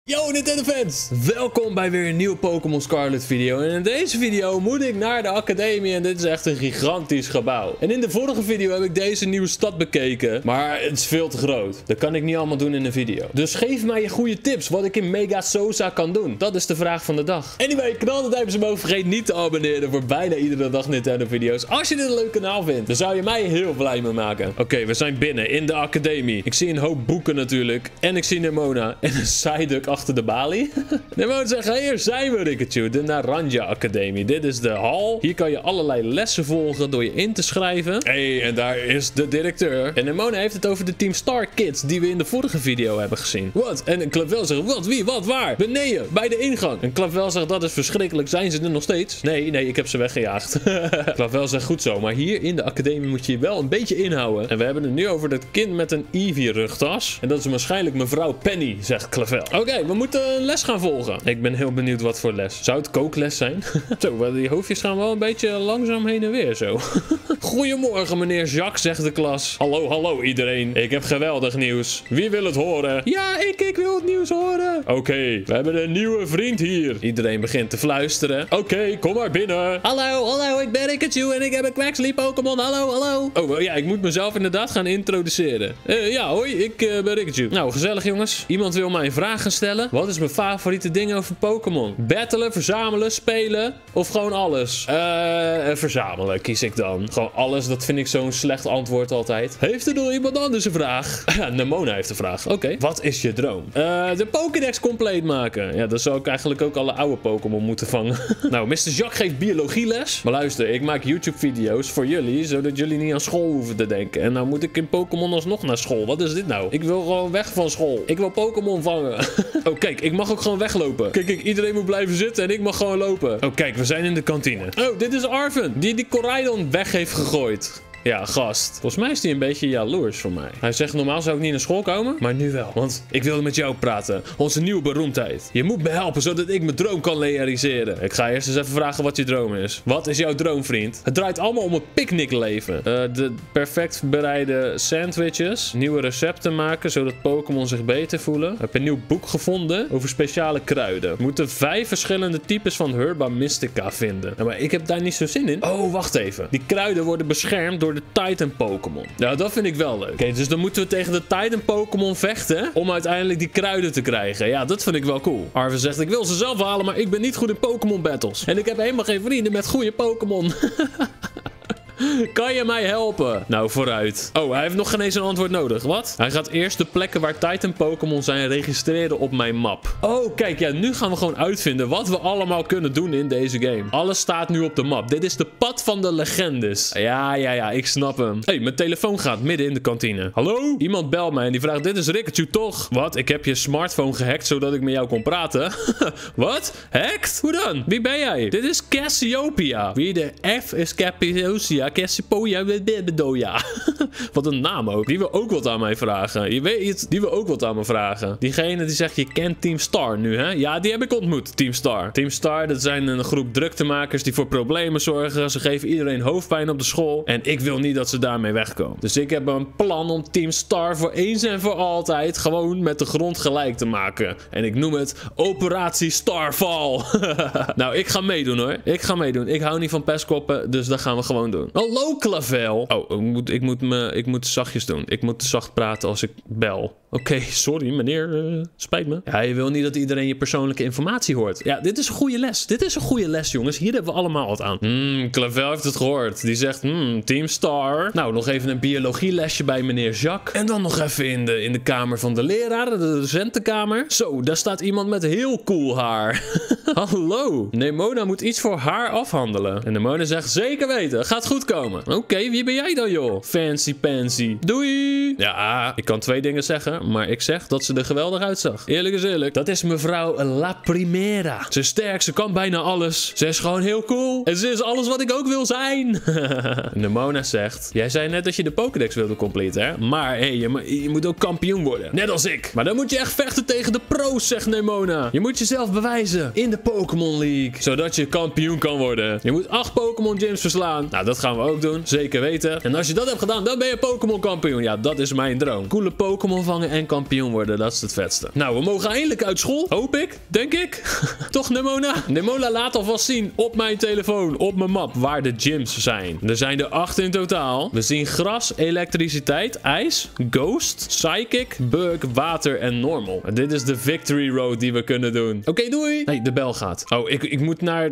Yo Nintendo fans, welkom bij weer een nieuwe Pokémon Scarlet video. En in deze video moet ik naar de academie en dit is echt een gigantisch gebouw. En in de vorige video heb ik deze nieuwe stad bekeken, maar het is veel te groot. Dat kan ik niet allemaal doen in een video. Dus geef mij je goede tips wat ik in Mega Sosa kan doen. Dat is de vraag van de dag. Anyway, knal de duimpjes omhoog, vergeet niet te abonneren voor bijna iedere dag Nintendo video's. Als je dit een leuk kanaal vindt, dan zou je mij heel blij mee maken. Oké, we zijn binnen in de academie. Ik zie een hoop boeken natuurlijk. En ik zie Nemona en een Psyduck achter de balie. Nemona zegt, hey, hier zijn we Rikachu, de Naranja Academie. Dit is de hal. Hier kan je allerlei lessen volgen door je in te schrijven. Hey, en daar is de directeur. En Nemona heeft het over de Team Star Kids die we in de vorige video hebben gezien. Wat? En Clavel zegt, wat, wie, wat, waar? Beneden, bij de ingang. En Clavel zegt, dat is verschrikkelijk. Zijn ze er nog steeds? Nee, ik heb ze weggejaagd. Clavel zegt, goed zo. Maar hier in de academie moet je je wel een beetje inhouden. En we hebben het nu over dat kind met een Eevee rugtas. En dat is waarschijnlijk mevrouw Penny, zegt Clavel. Oké, we moeten een les gaan volgen. Ik ben heel benieuwd wat voor les. Zou het kookles zijn? Zo, die hoofdjes gaan wel een beetje langzaam heen en weer zo. Goedemorgen meneer Jacques, zegt de klas. Hallo, hallo iedereen. Ik heb geweldig nieuws. Wie wil het horen? Ja, ik wil het nieuws horen. Oké, we hebben een nieuwe vriend hier. Iedereen begint te fluisteren. Oké, kom maar binnen. Hallo, ik ben Rikachu en ik heb een Quaxly Pokémon. Hallo. Oh ja, ik moet mezelf inderdaad gaan introduceren. Ja, hoi, ik ben Rikachu. Nou, gezellig jongens. Iemand wil mij vragen stellen? Wat is mijn favoriete ding over Pokémon? Battelen, verzamelen, spelen of gewoon alles? Verzamelen kies ik dan. Gewoon alles, dat vind ik zo'n slecht antwoord altijd. Heeft er nog iemand anders een vraag? Nemona heeft een vraag. Oké. Wat is je droom? De Pokédex compleet maken. Ja, dan zou ik eigenlijk ook alle oude Pokémon moeten vangen. Nou, Mr. Jacques geeft biologieles. Maar luister, ik maak YouTube-video's voor jullie, zodat jullie niet aan school hoeven te denken. En nou moet ik in Pokémon alsnog naar school. Wat is dit nou? Ik wil gewoon weg van school. Ik wil Pokémon vangen. Oh, kijk, ik mag ook gewoon weglopen. Kijk, iedereen moet blijven zitten en ik mag gewoon lopen. Oh, kijk, we zijn in de kantine. Oh, dit is Arven, die Koraidon weg heeft gegooid. Ja, gast. Volgens mij is hij een beetje jaloers voor mij. Hij zegt, normaal zou ik niet naar school komen, maar nu wel. Want ik wilde met jou praten. Onze nieuwe beroemdheid. Je moet me helpen, zodat ik mijn droom kan realiseren. Ik ga eerst eens even vragen wat je droom is. Wat is jouw droom, vriend? Het draait allemaal om een picknickleven. De perfect bereide sandwiches. Nieuwe recepten maken, zodat Pokémon zich beter voelen. Ik heb een nieuw boek gevonden over speciale kruiden. We moeten 5 verschillende types van Herba Mystica vinden. Nou, maar ik heb daar niet zo zin in. Oh, wacht even. Die kruiden worden beschermd door de Titan Pokémon. Nou, dat vind ik wel leuk. Oké, dus dan moeten we tegen de Titan Pokémon vechten om uiteindelijk die kruiden te krijgen. Ja, dat vind ik wel cool. Arven zegt, ik wil ze zelf halen, maar ik ben niet goed in Pokémon battles. En ik heb helemaal geen vrienden met goede Pokémon. Kan je mij helpen? Nou, vooruit. Oh, hij heeft nog geen eens een antwoord nodig. Wat? Hij gaat eerst de plekken waar Titan Pokémon zijn registreren op mijn map. Oh, kijk, ja, nu gaan we gewoon uitvinden wat we allemaal kunnen doen in deze game. Alles staat nu op de map. Dit is de pad van de legendes. Ja, ik snap hem. Hey, mijn telefoon gaat midden in de kantine. Hallo? Iemand belt mij en die vraagt, dit is Rikachu toch? Wat? Ik heb je smartphone gehackt zodat ik met jou kon praten. Wat? Hacked? Hoe dan? Wie ben jij? Dit is Cassiopeia. Wie de F is Cassiopeia? Cassiopeia Bedoya. Wat een naam ook. Die wil ook wat aan mij vragen. Je weet, die wil ook wat aan me vragen. Diegene die zegt, je kent Team Star nu, hè? Ja, die heb ik ontmoet, Team Star. Team Star, dat zijn een groep druktemakers die voor problemen zorgen. Ze geven iedereen hoofdpijn op de school. En ik wil niet dat ze daarmee wegkomen. Dus ik heb een plan om Team Star voor eens en voor altijd gewoon met de grond gelijk te maken. En ik noem het Operatie Starfall. Nou, ik ga meedoen hoor. Ik ga meedoen. Ik hou niet van pestkoppen, dus dat gaan we gewoon doen. Hallo, Clavel. Oh, ik moet zachtjes doen. Ik moet zacht praten als ik bel. Oké, sorry meneer, spijt me. Ja, je wil niet dat iedereen je persoonlijke informatie hoort. Ja, dit is een goede les. Dit is een goede les, jongens. Hier hebben we allemaal wat aan. Clavel heeft het gehoord. Die zegt, Team Star. Nou, nog even een biologielesje bij meneer Jacques. En dan nog even in de kamer van de leraar, de docentenkamer. Zo, daar staat iemand met heel cool haar. Hallo. Nemona moet iets voor haar afhandelen. En Nemona zegt, zeker weten. Gaat goed komen. Oké, wie ben jij dan, joh? Fancy pansy. Doei. Ja, ik kan 2 dingen zeggen. Maar ik zeg dat ze er geweldig uitzag. Eerlijk is eerlijk. Dat is mevrouw La Primera. Ze is sterk, ze kan bijna alles. Ze is gewoon heel cool. En ze is alles wat ik ook wil zijn. Nemona zegt, jij zei net dat je de Pokédex wilde completen, hè? Maar hey, je moet ook kampioen worden. Net als ik. Maar dan moet je echt vechten tegen de pro's, zegt Nemona. Je moet jezelf bewijzen in de Pokémon League. Zodat je kampioen kan worden. Je moet 8 Pokémon gyms verslaan. Nou, dat gaan gaan we ook doen. Zeker weten. En als je dat hebt gedaan, dan ben je Pokémon kampioen. Ja, dat is mijn droom. Coole Pokémon vangen en kampioen worden. Dat is het vetste. Nou, we mogen eindelijk uit school. Hoop ik. Denk ik. Toch, Nemona? Nemona laat alvast zien op mijn telefoon, op mijn map, waar de gyms zijn. Er zijn er 8 in totaal. We zien gras, elektriciteit, ijs, ghost, psychic, bug, water en normal. En dit is de victory road die we kunnen doen. Oké, doei. Nee, de bel gaat. Oh, ik moet naar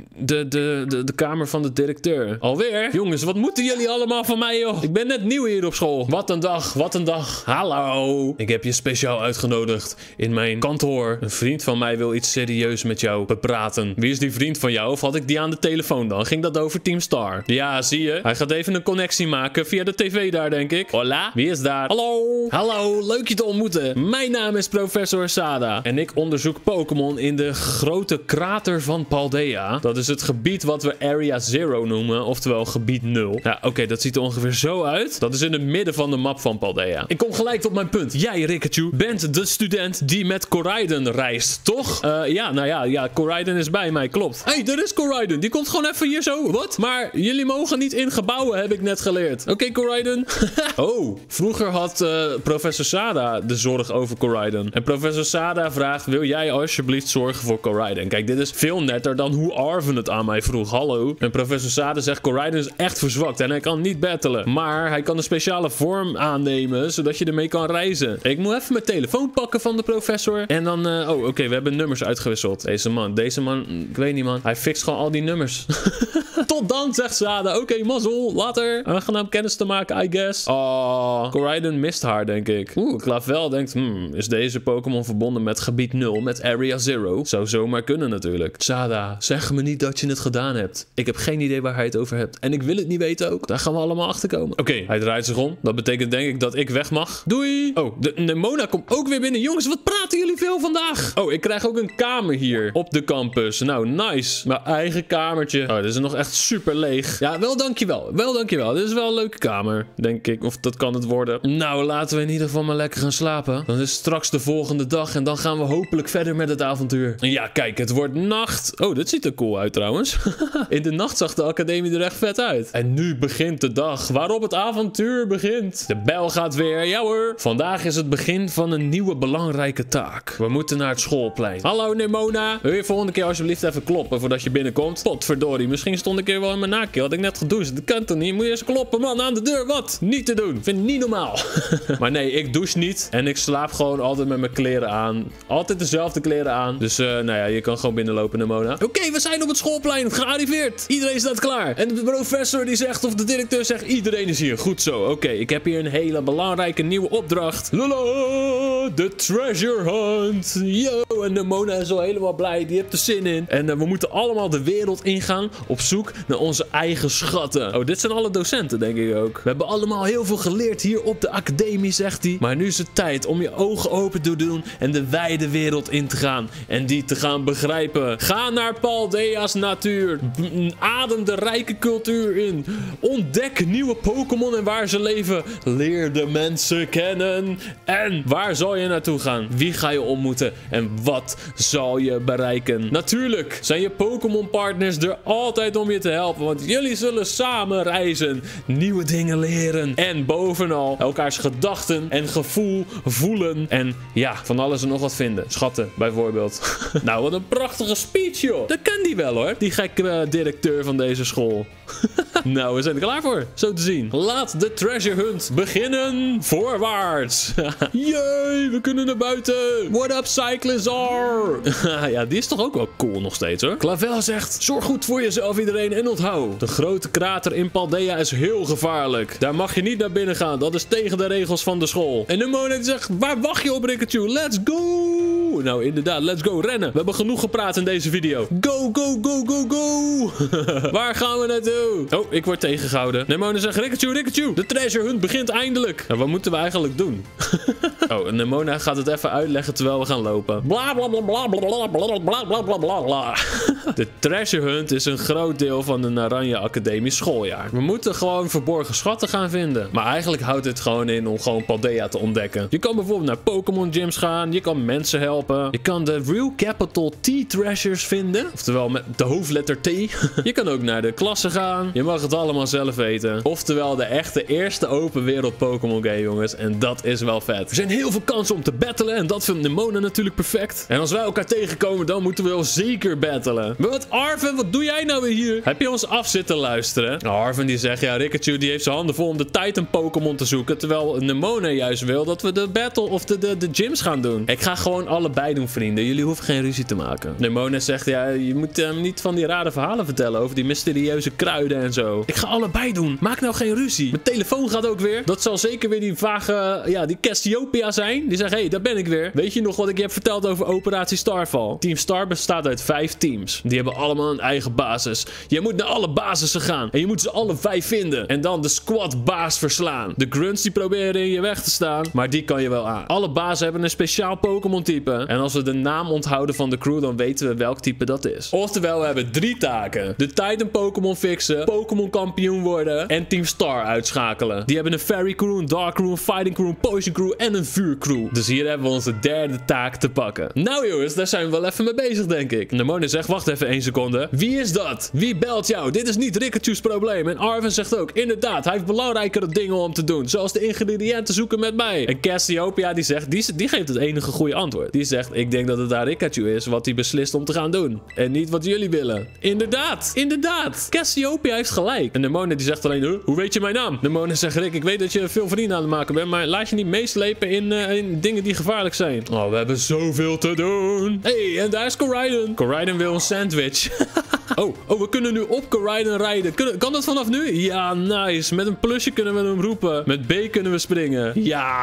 de kamer van de directeur. Alweer? Jongens, wat moeten jullie allemaal van mij, joh? Ik ben net nieuw hier op school. Wat een dag, wat een dag. Hallo. Ik heb je speciaal uitgenodigd in mijn kantoor. Een vriend van mij wil iets serieus met jou bepraten. Wie is die vriend van jou? Of had ik die aan de telefoon dan? Ging dat over Team Star? Ja, zie je. Hij gaat even een connectie maken via de tv daar, denk ik. Hola, wie is daar? Hallo. Hallo, leuk je te ontmoeten. Mijn naam is Professor Sada. En ik onderzoek Pokémon in de grote krater van Paldea. Dat is het gebied wat we Area 0 noemen. Oftewel gebied 0. Ja, oké, dat ziet er ongeveer zo uit. Dat is in het midden van de map van Paldea. Ik kom gelijk tot mijn punt. Jij, Rikachu, bent de student die met Koraidon reist, toch? Ja, Koraidon is bij mij, klopt. Hé, daar is Koraidon. Die komt gewoon even hier zo. Wat? Maar jullie mogen niet in gebouwen, heb ik net geleerd. Oké, Koraidon. Oh, vroeger had Professor Sada de zorg over Koraidon. En Professor Sada vraagt, wil jij alsjeblieft zorgen voor Koraidon? Kijk, dit is veel netter dan hoe Arven het aan mij vroeg. Hallo. En Professor Sada zegt, Koraidon is echt verzwakt en hij kan niet battelen. Maar hij kan een speciale vorm aannemen, zodat je ermee kan reizen. Ik moet even mijn telefoon pakken van de professor. En dan, oké, we hebben nummers uitgewisseld. Deze man, ik weet niet, man. Hij fixt gewoon al die nummers. Tot dan, zegt Sada. Oké, mazzel. Later. Aangenaam kennis te maken, I guess. Oh, Koraidon mist haar, denk ik. Clavel denkt, is deze Pokémon verbonden met gebied 0, met Area 0? Zou zomaar kunnen natuurlijk. Sada, zeg me niet dat je het gedaan hebt. Ik heb geen idee waar hij het over hebt. En ik wil het niet weten ook. Daar gaan we allemaal achter komen. Oké, hij draait zich om. Dat betekent denk ik dat ik weg mag. Doei. Oh, de Nemona komt ook weer binnen. Jongens, wat praten jullie veel vandaag? Oh, ik krijg ook een kamer hier op de campus. Nou, nice. Mijn eigen kamertje. Oh, dit is nog echt super leeg. Ja, wel dankjewel. Wel dankjewel. Dit is wel een leuke kamer, denk ik. Of dat kan het worden. Nou, laten we in ieder geval maar lekker gaan slapen. Dan is het straks de volgende dag en dan gaan we hopelijk verder met het avontuur. En ja, kijk, het wordt nacht. Oh, dit ziet er cool uit trouwens. In de nacht zag de academie er echt vet uit. En nu begint de dag waarop het avontuur begint. De bel gaat weer. Ja hoor. Vandaag is het begin van een nieuwe belangrijke taak. We moeten naar het schoolplein. Hallo Nemona. Wil je volgende keer alsjeblieft even kloppen voordat je binnenkomt? Potverdorie, misschien stond ik hier wel in mijn nakje. Had ik net gedoucht. Dat kan toch niet? Moet je eens kloppen, man, aan de deur. Wat? Niet te doen. Vind ik niet normaal. Maar nee, ik douche niet. En ik slaap gewoon altijd met mijn kleren aan. Altijd dezelfde kleren aan. Dus nou ja, je kan gewoon binnenlopen, Nemona. Oké, we zijn op het schoolplein. Gearriveerd. Iedereen staat klaar. En de professor die zegt, of de directeur zegt, iedereen is hier. Goed zo. Oké, ik heb hier een hele belangrijke nieuwe opdracht. Lala, de treasure hunt. Yo, en Nemona is al helemaal blij. Die heeft er zin in. En we moeten allemaal de wereld ingaan op zoek naar onze eigen schatten. Oh, dit zijn alle docenten, denk ik ook. We hebben allemaal heel veel geleerd hier op de academie, zegt hij. Maar nu is het tijd om je ogen open te doen en de wijde wereld in te gaan. En die te gaan begrijpen. Ga naar Paldea's natuur. Adem de rijke cultuur in. Ontdek nieuwe Pokémon en waar ze leven. Leer de mensen kennen. En waar zal je naartoe gaan? Wie ga je ontmoeten? En wat zal je bereiken? Natuurlijk zijn je Pokémon partners er altijd om je te helpen. Want jullie zullen samen reizen. Nieuwe dingen leren. En bovenal elkaars gedachten en gevoel voelen. En ja, van alles en nog wat vinden. Schatten bijvoorbeeld. Nou, wat een prachtige speech, joh. Dat kan die wel, hoor. Die gekke directeur van deze school. Nou, we zijn er klaar voor. Zo te zien. Laat de treasure hunt beginnen. Voorwaarts. Yay, we kunnen naar buiten. What up, Cyclizar? Ja, die is toch ook wel cool nog steeds, hoor. Clavel zegt, zorg goed voor jezelf iedereen en onthoud. De grote krater in Paldea is heel gevaarlijk. Daar mag je niet naar binnen gaan. Dat is tegen de regels van de school. En Nemona zegt, waar wacht je op, Rikachu? Let's go. Nou, inderdaad, let's go. Rennen. We hebben genoeg gepraat in deze video. Go, go, go, go, go. Waar gaan we naartoe? Oh, ik word tegengehouden. Nemona zegt, Rikachu, de treasure hunt begint eindelijk. Nou, wat moeten we eigenlijk doen? Oh, Nemona gaat het even uitleggen terwijl we gaan lopen. Bla, bla, bla, bla, bla, bla, bla, bla, bla, bla, bla. De treasure hunt is een groot deel van de Naranja Academie schooljaar. We moeten gewoon verborgen schatten gaan vinden. Maar eigenlijk houdt het gewoon in om gewoon Paldea te ontdekken. Je kan bijvoorbeeld naar Pokémon gyms gaan. Je kan mensen helpen. Je kan de Real Capital T treasures vinden. Oftewel met de hoofdletter T. Je kan ook naar de klasse gaan. Je mag het allemaal zelf weten. Oftewel de echte eerste open wereld Pokémon game, jongens. En dat is wel vet. Er zijn heel veel kansen om te battelen. En dat vindt Nemona natuurlijk perfect. En als wij elkaar tegenkomen, dan moeten we wel zeker battelen. Maar wat, Arven, wat doe jij nou weer hier? Heb je ons af zitten luisteren? Nou, Arven die zegt, ja, Rikachu die heeft zijn handen vol om de Titan Pokémon te zoeken. Terwijl Nemona juist wil dat we de battle of de gyms gaan doen. Ik ga gewoon allebei doen, vrienden. Jullie hoeven geen ruzie te maken. Nemona zegt, ja, je moet hem niet van die rare verhalen vertellen over die mysterieuze kruiden en zo. Ik ga allebei doen. Maak nou geen ruzie. Mijn telefoon gaat ook weer. Dat zal zeker weer die vage, ja, die Cassiopeia zijn. Die zegt, hé, daar ben ik weer. Weet je nog wat ik je heb verteld over Operatie Starfall? Team Star bestaat uit 5 teams. Die hebben allemaal een eigen basis. Je moet naar alle basissen gaan. En je moet ze alle 5 vinden. En dan de squad-baas verslaan. De grunts die proberen in je weg te staan. Maar die kan je wel aan. Alle bazen hebben een speciaal Pokémon-type. En als we de naam onthouden van de crew, dan weten we welk type dat is. Oftewel, we hebben 3 taken. De Titan Pokémon fixen. Pokémon kampioen worden. En Team Star uitschakelen. Die hebben een Fairy crew, een Dark crew, een Fighting crew, een Poison crew en een Vuur crew. Dus hier hebben we onze 3e taak te pakken. Nou jongens, daar zijn we wel even mee bezig, denk ik. Nemona zegt, wacht even 1 seconde. Wie is dat? Wie belt jou? Dit is niet Rikachu's probleem. En Arven zegt ook, inderdaad, hij heeft belangrijkere dingen om te doen. Zoals de ingrediënten zoeken met mij. En Cassiopeia die zegt, die geeft het enige goede antwoord. Die zegt, ik denk dat het daar Rikachu is wat hij beslist om te gaan doen. En niet wat jullie willen. Inderdaad, inderdaad. Cassiopeia heeft gelijk. En Nemona die zegt alleen, hoe weet je mijn naam? Nemona zegt, Rick, ik weet dat je veel vrienden aan het maken bent, maar laat je niet meeslepen in dingen die gevaarlijk zijn. Oh, we hebben zoveel te doen. Hey, en daar is Koraidon. Koraidon wil een sandwich. Oh, we kunnen nu op Koraidon rijden. Kan dat vanaf nu? Ja, nice. Met een plusje kunnen we hem roepen. Met B kunnen we springen.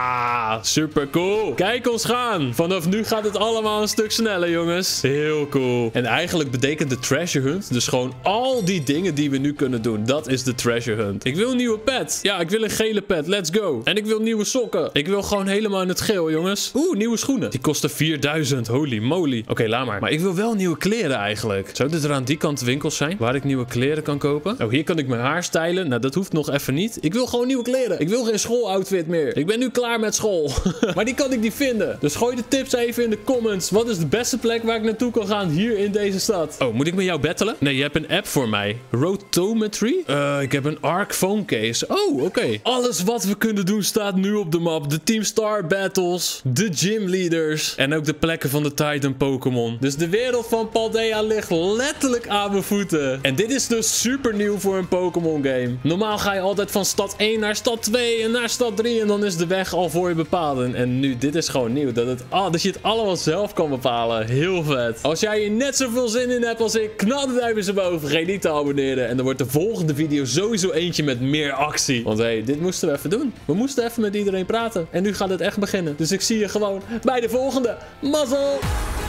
Ja, super cool. Kijk ons gaan. Vanaf nu gaat het allemaal een stuk sneller, jongens. Heel cool. En eigenlijk betekent de treasure hunt dus gewoon al die dingen die we nu kunnen doen. Dat is de treasure hunt. Ik wil een nieuwe pet. Ja, ik wil een gele pet. Let's go. En ik wil nieuwe sokken. Ik wil gewoon helemaal in het geel, jongens. Oeh, nieuwe schoenen. Die kosten 4000. Holy moly. Oké, laat maar. Maar ik wil wel nieuwe kleren eigenlijk. Zou dit er aan die kant winkels zijn waar ik nieuwe kleren kan kopen? Oh, hier kan ik mijn haar stylen. Nou, dat hoeft nog even niet. Ik wil gewoon nieuwe kleren. Ik wil geen schooloutfit meer. Ik ben nu klaar met school. Maar die kan ik niet vinden. Dus gooi de tips even in de comments. Wat is de beste plek waar ik naartoe kan gaan hier in deze stad? Oh, moet ik met jou battelen? Nee, je hebt een app voor mij. Rotometry? Ik heb een Arc phone case. Oh, oké. Alles wat we kunnen doen staat nu op de map. De Team Star battles. De gym leaders. En ook de plekken van de Titan Pokémon. Dus de wereld van Paldea ligt letterlijk aan mijn voeten. En dit is dus super nieuw voor een Pokémon game. Normaal ga je altijd van stad 1 naar stad 2 en naar stad 3 en dan is de weg al voor je bepaald. En nu, dit is gewoon nieuw. Dat je het allemaal zelf kan bepalen. Heel vet. Als jij hier net zoveel zin in hebt als ik, knal de duimpjes erboven. Vergeet niet te abonneren. En dan wordt de volgende video sowieso eentje met meer actie. Want hey, dit moesten we even doen. We moesten even met iedereen praten. En nu gaat het echt beginnen. Dus ik zie je gewoon bij de volgende. Mazzel!